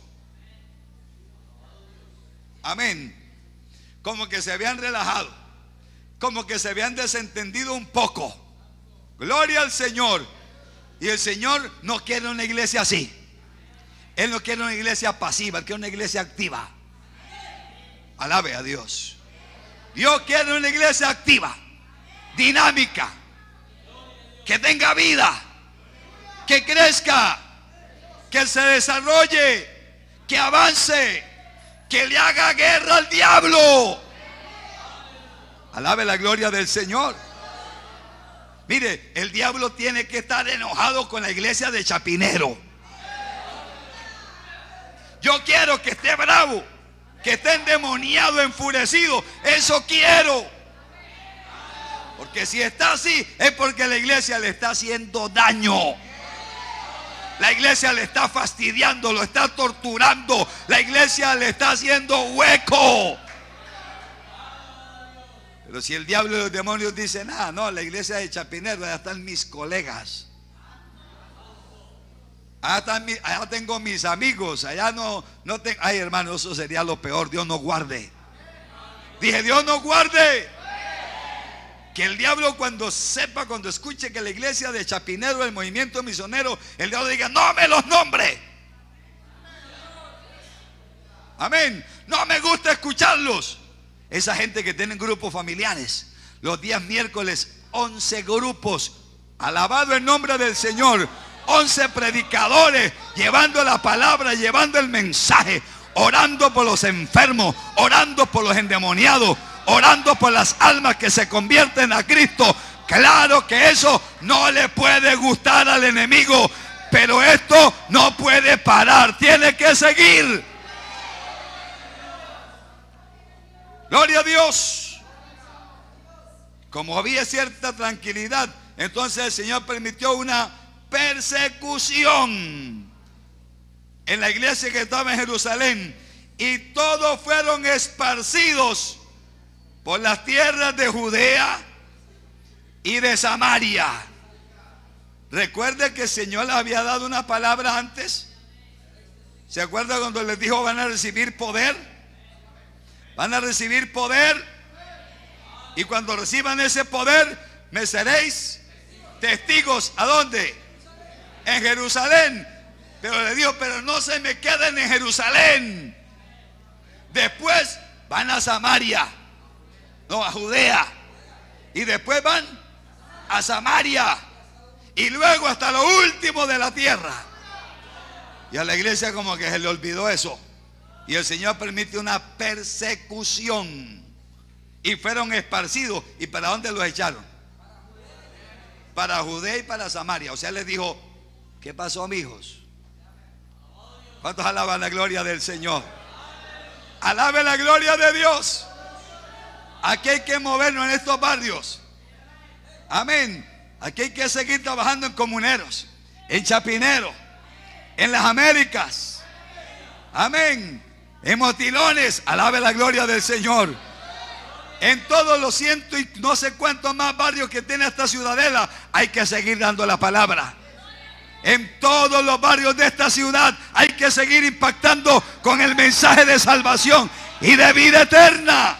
Amén. Como que se habían relajado, como que se habían desentendido un poco. Gloria al Señor. Y el Señor no quiere una iglesia así. Él no quiere una iglesia pasiva, Él quiere una iglesia activa. Alabe a Dios. Dios quiere una iglesia activa, dinámica, que tenga vida, que crezca, que se desarrolle, que avance, que le haga guerra al diablo. Alabe la gloria del Señor. Mire, el diablo tiene que estar enojado con la iglesia de Chapinero. Yo quiero que esté bravo, que esté endemoniado, enfurecido. Eso quiero. Porque si está así es porque la iglesia le está haciendo daño. La iglesia le está fastidiando, lo está torturando. La iglesia le está haciendo hueco. Pero si el diablo y los demonios dicen: ah, no, la iglesia de Chapinero, allá están mis colegas, allá tengo mis amigos, allá no tengo. Ay, hermano, eso sería lo peor. Dios nos guarde. Dije, Dios nos guarde. Que el diablo cuando escuche que la iglesia de Chapinero, el movimiento misionero, el diablo diga: no me los nombre. Amén. No me gusta escucharlos. Esa gente que tienen grupos familiares, los días miércoles 11 grupos, alabado el nombre del Señor, 11 predicadores llevando la palabra, llevando el mensaje, orando por los enfermos, orando por los endemoniados, orando por las almas que se convierten a Cristo. Claro que eso no le puede gustar al enemigo, pero esto no puede parar, tiene que seguir. Gloria a Dios. Como había cierta tranquilidad, entonces el Señor permitió una persecución en la iglesia que estaba en Jerusalén, y todos fueron esparcidos por las tierras de Judea y de Samaria. Recuerde que el Señor les había dado una palabra antes. ¿Se acuerda cuando les dijo: van a recibir poder? Van a recibir poder, y cuando reciban ese poder me seréis testigos. ¿A dónde? En Jerusalén. Pero le dijo: pero no se me queden en Jerusalén, Después van a Samaria, no, a Judea. Y después van a Samaria. Y luego hasta lo último de la tierra. Y a la iglesia como que se le olvidó eso. Y el Señor permite una persecución. Y fueron esparcidos. ¿Y para dónde los echaron? Para Judea y para Samaria. O sea, les dijo: ¿qué pasó, amigos? ¿Cuántos alaban la gloria del Señor? Alabe la gloria de Dios. Aquí hay que movernos en estos barrios. Amén. Aquí hay que seguir trabajando en Comuneros, en Chapinero, en las Américas. Amén. En Motilones. Alabe la gloria del Señor. En todos los cientos y no sé cuántos más barrios que tiene esta ciudadela, hay que seguir dando la palabra. En todos los barrios de esta ciudad hay que seguir impactando con el mensaje de salvación y de vida eterna.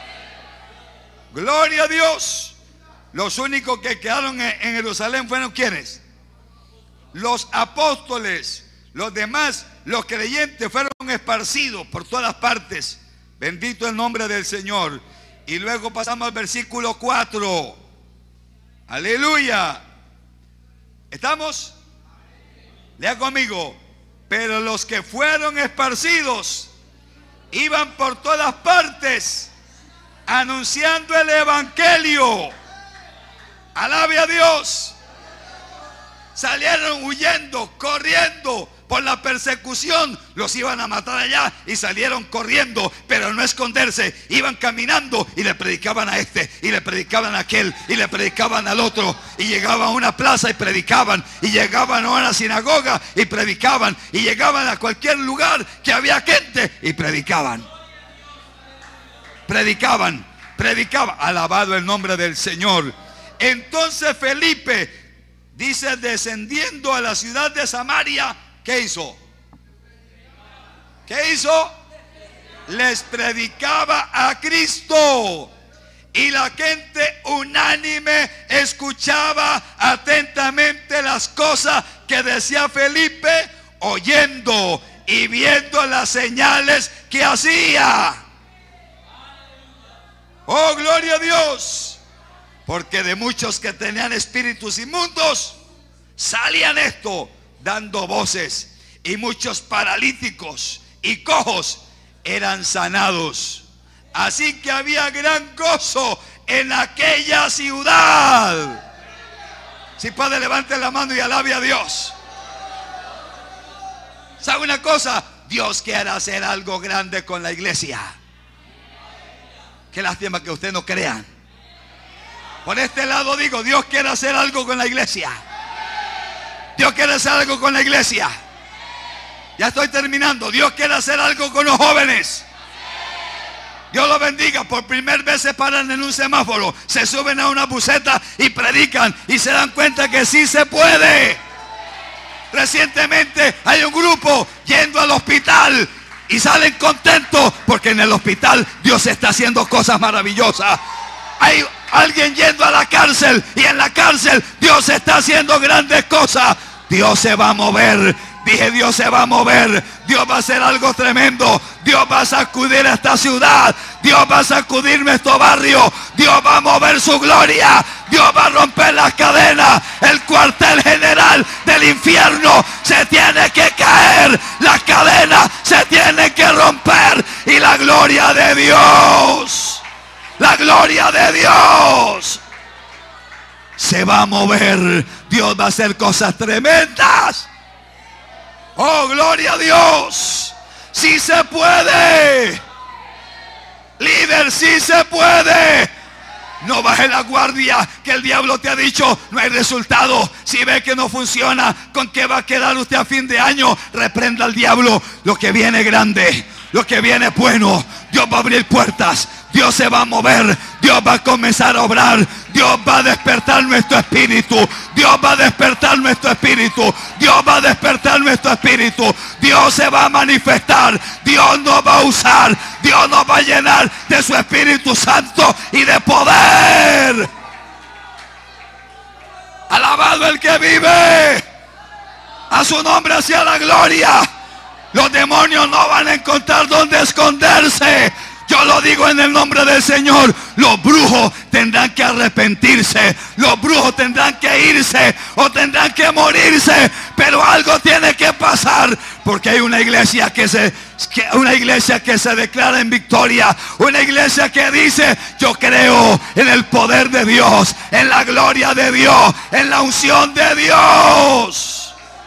Gloria a Dios. Los únicos que quedaron en Jerusalén fueron ¿quiénes? Los apóstoles. Los demás, los creyentes, fueron esparcidos por todas partes. Bendito el nombre del Señor. Y luego pasamos al versículo 4. Aleluya. ¿Estamos? Lea conmigo. Pero los que fueron esparcidos iban por todas partes anunciando el evangelio. Alabe a Dios. Salieron huyendo, corriendo por la persecución. Los iban a matar allá y salieron corriendo, pero no esconderse. Iban caminando y le predicaban a este, y le predicaban a aquel, y le predicaban al otro. Y llegaban a una plaza y predicaban, y llegaban a una sinagoga y predicaban, y llegaban a cualquier lugar que había gente y predicaban. Predicaban. Alabado el nombre del Señor. Entonces Felipe, dice, descendiendo a la ciudad de Samaria, ¿qué hizo? ¿Qué hizo? Les predicaba a Cristo. Y la gente unánime escuchaba atentamente las cosas que decía Felipe, oyendo y viendo las señales que hacía. Oh, gloria a Dios. Porque de muchos que tenían espíritus inmundos salían esto dando voces, y muchos paralíticos y cojos eran sanados. Así que había gran gozo en aquella ciudad. Si puede, levante la mano y alabe a Dios. ¿Sabe una cosa? Dios quiere hacer algo grande con la iglesia. Qué lástima que ustedes no crean. Por este lado digo, Dios quiere hacer algo con la iglesia. Dios quiere hacer algo con la iglesia. Ya estoy terminando. Dios quiere hacer algo con los jóvenes. Dios los bendiga. Por primera vez se paran en un semáforo, se suben a una buseta y predican, y se dan cuenta que sí se puede. Recientemente hay un grupo yendo al hospital y salen contentos porque en el hospital Dios está haciendo cosas maravillosas. Hay alguien yendo a la cárcel y en la cárcel Dios está haciendo grandes cosas. Dios se va a mover. Dije, Dios se va a mover. Dios va a hacer algo tremendo. Dios va a sacudir a esta ciudad. Dios va a sacudir nuestro barrio. Dios va a mover su gloria. Dios va a romper las cadenas. El cuartel general del infierno se tiene que caer. Las cadenas se tienen que romper. Y la gloria de Dios, la gloria de Dios se va a mover. Dios va a hacer cosas tremendas. Oh, gloria a Dios. Sí se puede. Líder, sí se puede. No baje la guardia, que el diablo te ha dicho no hay resultado. Si ve que no funciona, ¿con qué va a quedar usted a fin de año? Reprenda al diablo. Lo que viene grande, lo que viene bueno. Dios va a abrir puertas. Dios se va a mover. Dios va a comenzar a obrar. Dios va a despertar nuestro espíritu. Dios va a despertar nuestro espíritu. Dios va a despertar nuestro espíritu. Dios se va a manifestar. Dios nos va a usar. Dios nos va a llenar de su Espíritu Santo y de poder. Alabado el que vive. A su nombre sea la gloria. Los demonios no van a encontrar dónde esconderse. digo en el nombre del Señor, los brujos tendrán que arrepentirse, los brujos tendrán que irse o tendrán que morirse, pero algo tiene que pasar, porque hay una iglesia que se declara en victoria, una iglesia que dice: yo creo en el poder de Dios, en la gloria de Dios, en la unción de Dios.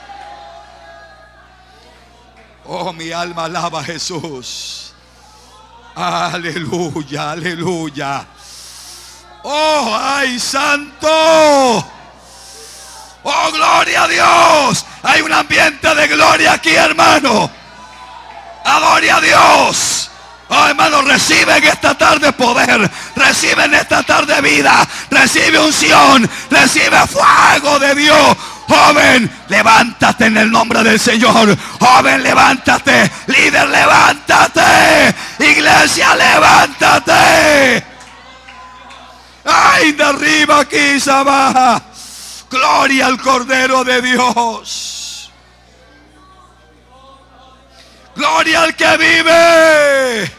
Oh, mi alma alaba a Jesús. Aleluya, aleluya. Oh, ay, santo. Oh, gloria a Dios. Hay un ambiente de gloria aquí, hermano. Adore a Dios. Oh, hermano, reciben esta tarde poder, reciben esta tarde vida, recibe unción, recibe fuego de Dios. Joven, levántate en el nombre del Señor. Joven, levántate. Líder, levántate. Iglesia, levántate. Ay, de arriba aquí se baja. Gloria al Cordero de Dios. Gloria al que vive.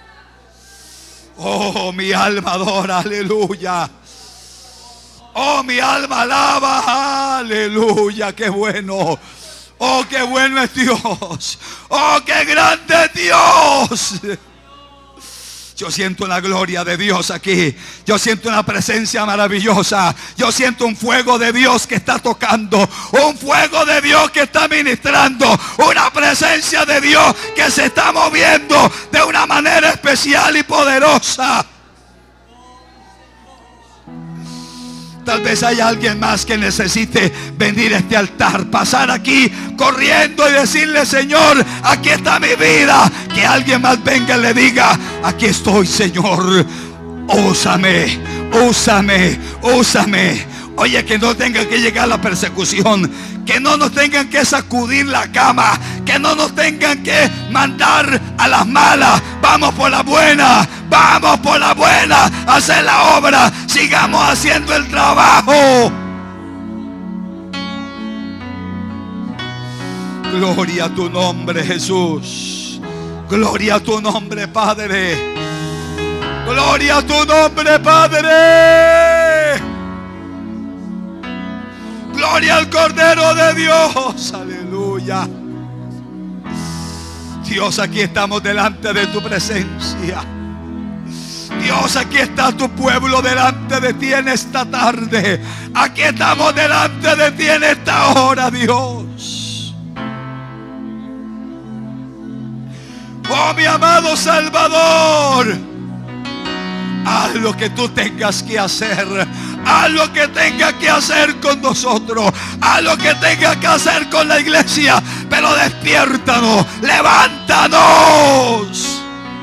Oh, mi alma adora, aleluya. Oh, mi alma alaba, aleluya, qué bueno. Oh, qué bueno es Dios. Oh, qué grande es Dios. Yo siento la gloria de Dios aquí. Yo siento una presencia maravillosa. Yo siento un fuego de Dios que está tocando. Un fuego de Dios que está ministrando. Una presencia de Dios que se está moviendo de una manera especial y poderosa. Tal vez haya alguien más que necesite venir a este altar, pasar aquí corriendo y decirle: Señor, aquí está mi vida. Que alguien más venga y le diga: aquí estoy, Señor, úsame, úsame, úsame. Oye, que no tenga que llegar la persecución, que no nos tengan que sacudir la cama, que no nos tengan que mandar a las malas. Vamos por la buena, vamos por la buena, hacer la obra, sigamos haciendo el trabajo. Gloria a tu nombre, Jesús. Gloria a tu nombre, Padre. Gloria a tu nombre, Padre. Gloria al Cordero de Dios. Aleluya. Dios, aquí estamos delante de tu presencia. Dios, aquí está tu pueblo delante de ti en esta tarde. Aquí estamos delante de ti en esta hora, Dios. Oh, mi amado Salvador, haz lo que tú tengas que hacer. Haz lo que tenga que hacer con nosotros. Haz lo que tenga que hacer con la iglesia. Pero despiértanos, levántanos.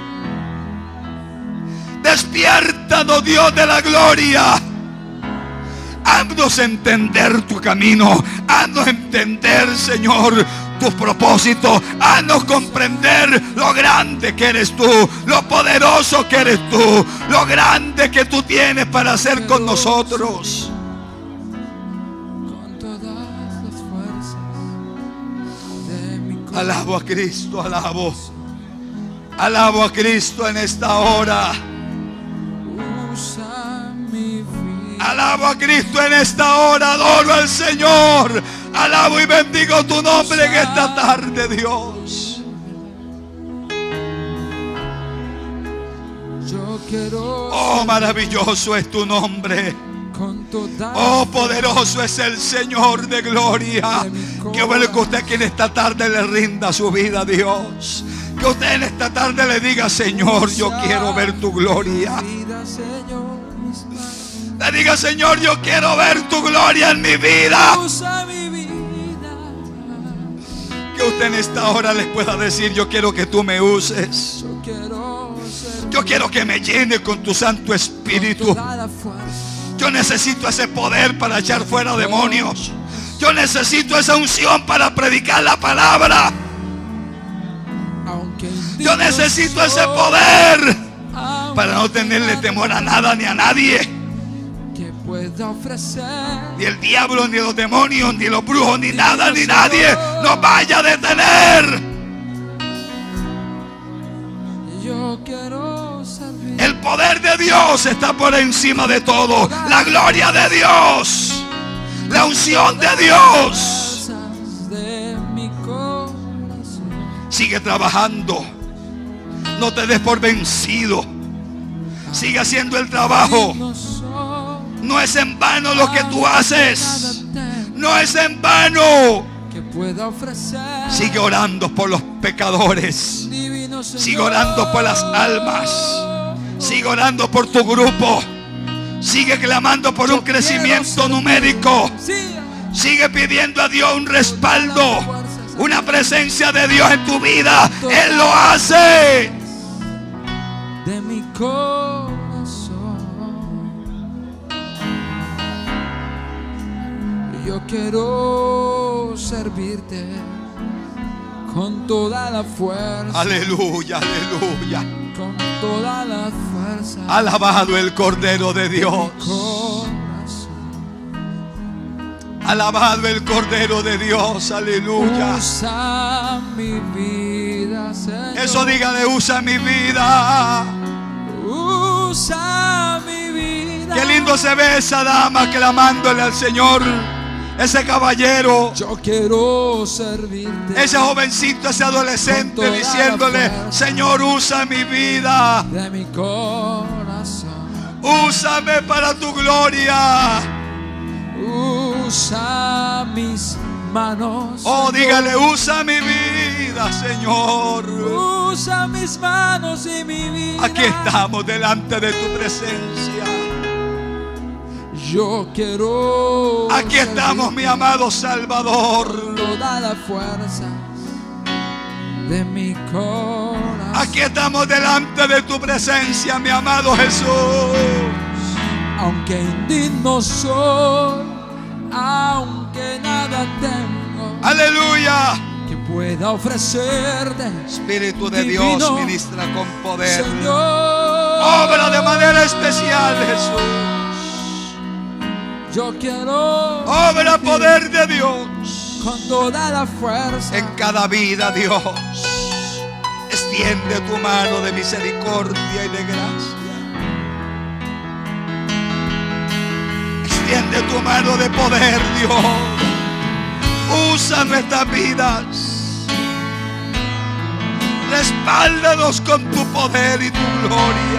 Despiértanos, Dios de la gloria. Haznos entender tu camino. Haznos entender, Señor, tus propósitos. Haznos comprender lo grande que eres tú, lo poderoso que eres tú, lo grande que tú tienes para hacer con nosotros. Con todas las fuerzas de mi corazón. Alabo a Cristo, alabo. Alabo a Cristo en esta hora. Usa mi vida. Alabo a Cristo en esta hora. Adoro al Señor. Alabo y bendigo tu nombre en esta tarde, Dios. Yo quiero. Oh, maravilloso es tu nombre. Con todas. Oh, poderoso es el Señor de gloria. Que bueno que usted aquí en esta tarde le rinda su vida a Dios. Que usted en esta tarde le diga: Señor, yo quiero ver tu gloria. Le diga: Señor, yo quiero ver tu gloria en mi vida. Usa mi vida. Que usted en esta hora les pueda decir: yo quiero que tú me uses. Yo quiero que me llene con tu Santo Espíritu. Yo necesito ese poder para echar fuera demonios. Yo necesito esa unción para predicar la palabra. Yo necesito ese poder para no tenerle temor a nada ni a nadie. Ni el diablo, ni los demonios, ni los brujos, ni nada, ni nadie nos vaya a detener. Yo quiero servirte. El poder de Dios está por encima de todo. La gloria de Dios, la unción de Dios. De mi corazón. Sigue trabajando. No te des por vencido. Sigue haciendo el trabajo. No es en vano lo que tú haces. No es en vano. Que pueda ofrecer. Sigue orando por los pecadores. Sigue orando por las almas. Sigue orando por tu grupo. Sigue clamando por un crecimiento numérico. Sigue pidiendo a Dios un respaldo, una presencia de Dios en tu vida. Él lo hace. De mi corazón. Yo quiero servirte con toda la fuerza. Aleluya, aleluya. Con toda la fuerza. Alabado el Cordero de Dios. Alabado el Cordero de Dios. Aleluya. Usa mi vida, Señor. Eso dígale, usa mi vida. Usa mi vida. Qué lindo se ve esa dama clamándole al Señor. Ese caballero, yo quiero servirte. Ese jovencito, ese adolescente diciéndole: Señor, usa mi vida. De mi corazón. Úsame para tu gloria. Usa mis manos. Oh, dígale, usa mi vida, Señor. Usa mis manos y mi vida. Aquí estamos delante de tu presencia. Yo quiero. Aquí estamos, mi amado Salvador. Toda la fuerza de mi corazón. Aquí estamos delante de tu presencia, mi amado Jesús. Aunque indigno soy, aunque nada tengo. Aleluya. Que pueda ofrecerte. Espíritu de Dios, ministra con poder. Señor, obra de manera especial, Jesús. Yo quiero obra poder de Dios con toda la fuerza en cada vida, Dios. Extiende tu mano de misericordia y de gracia. Extiende tu mano de poder, Dios. Usa nuestras vidas. Respáldanos con tu poder y tu gloria.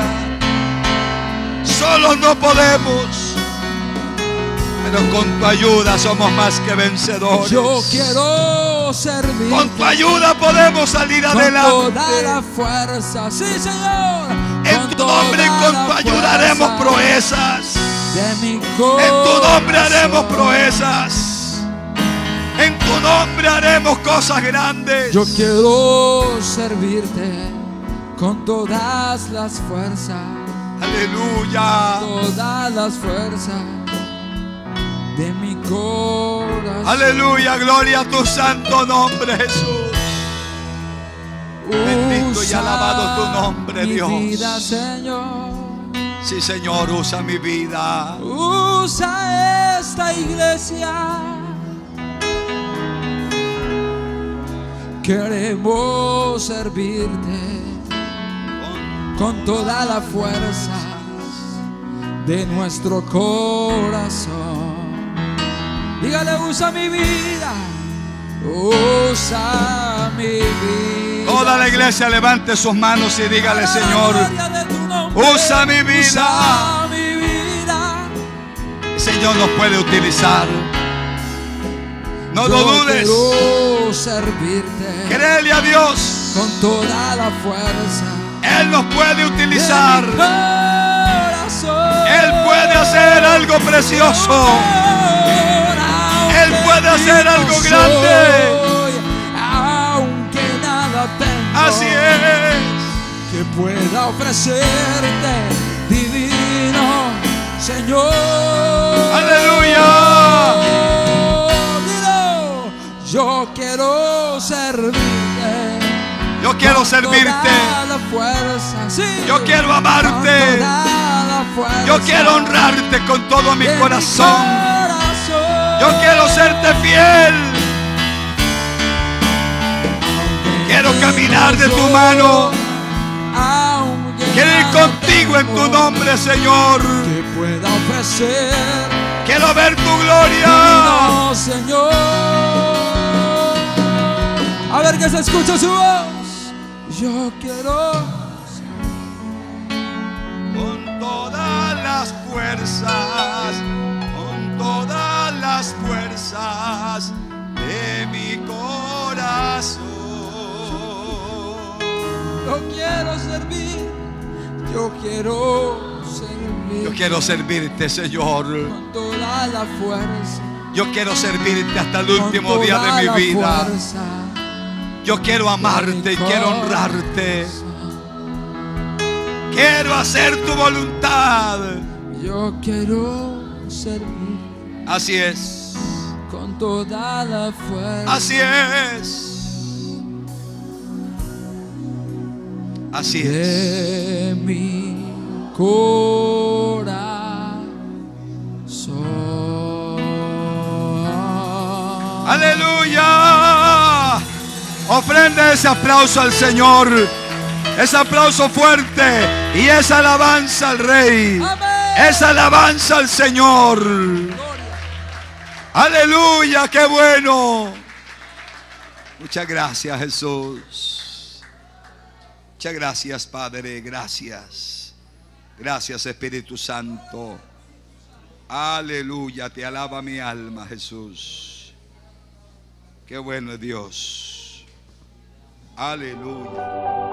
Solos no podemos, pero con tu ayuda somos más que vencedores. Yo quiero servir. Con tu ayuda podemos salir adelante. Con toda la fuerza, sí, Señor. En tu nombre y con tu ayuda haremos proezas. De mi en tu nombre haremos proezas. En tu nombre haremos cosas grandes. Yo quiero servirte con todas las fuerzas. Aleluya. Todas las fuerzas de mi corazón. Aleluya, gloria a tu santo nombre, Jesús. Bendito y alabado tu nombre, Dios. Vida, Señor. Sí, Señor, usa mi vida. Usa esta iglesia. Queremos servirte con toda la fuerza de nuestro corazón. Dígale, usa mi vida. Usa mi vida. Toda la iglesia levante sus manos y dígale, Señor, usa mi vida. Usa mi vida. El Señor nos puede utilizar. No lo dudes. Quiero servirte. Créele a Dios. Con toda la fuerza. Él nos puede utilizar. De mi corazón. Él puede hacer algo precioso. Él puede hacer algo grande. Aunque nada tengo. Así es. Que pueda ofrecerte, divino Señor. Aleluya. Dilo, yo quiero servirte. Yo quiero servirte. Toda la fuerza, sí. Yo quiero amarte. Yo quiero honrarte con todo mi corazón. Yo quiero serte fiel. Quiero caminar de tu mano. Quiero ir bendigo en tu nombre, Señor. que pueda ofrecer. Quiero ver tu gloria. No, Señor. A ver que se escucha su voz. Yo quiero Con todas las fuerzas, con todas las fuerzas de mi corazón. Yo quiero servir. Yo quiero servir. Yo quiero servirte, Señor. Con toda la fuerza. Yo quiero servirte hasta el Con último día toda de mi la vida. fuerza. Yo quiero amarte y quiero honrarte. Quiero hacer tu voluntad. Yo quiero servir Así es. con toda la fuerza. Así es. Así es. De mi corazón. Aleluya. Ofrenda ese aplauso al Señor. Ese aplauso fuerte. Y esa alabanza al Rey. Amén. Esa alabanza al Señor. Aleluya, qué bueno. Muchas gracias, Jesús. Muchas gracias, Padre. Gracias. Gracias, Espíritu Santo. Aleluya, te alaba mi alma, Jesús. Qué bueno es Dios. Aleluya.